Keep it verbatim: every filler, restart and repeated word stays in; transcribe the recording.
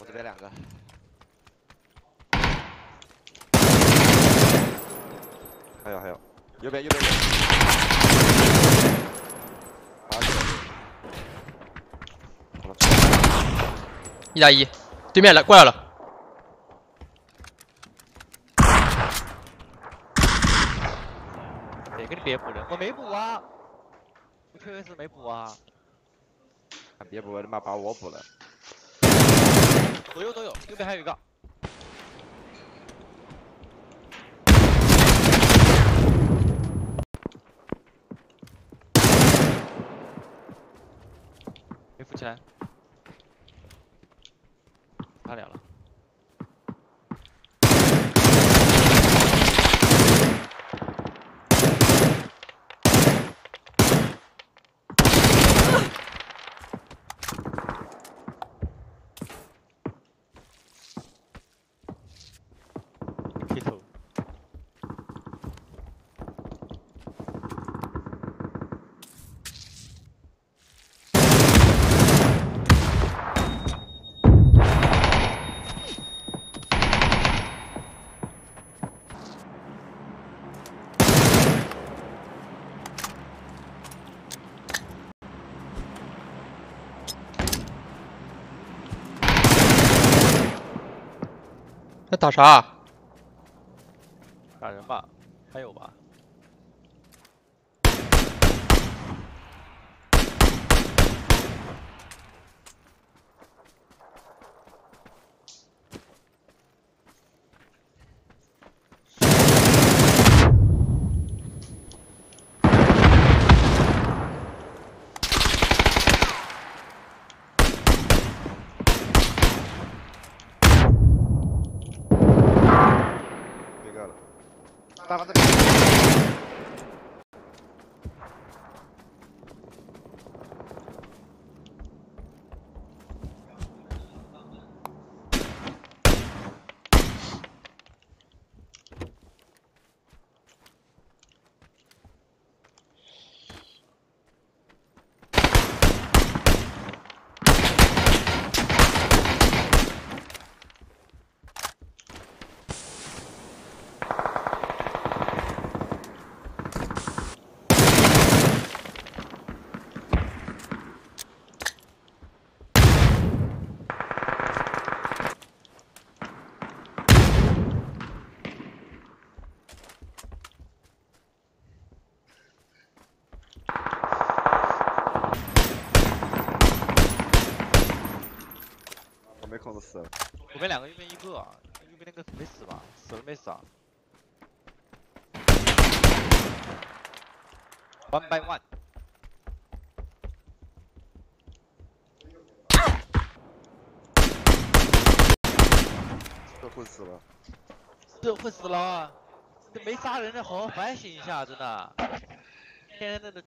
这边两个。还有还有，右边右边有。啊！ 一打一，对面来过来了。 谁给你别补的？我没补啊，我确实没补啊。 别补，你妈把我补了。 左右都有，右边还有一个。没扶起来，他俩了。 劈头。 在打啥？ 打人吧？还有吧？ 别干了，大哥这边。 我没控制死了。 左边两个，右边一个，右边那个没死吧？死了没死啊 ？One by one。 这会死了。 这会死了，这没杀人的好好反省一下，真的。天天的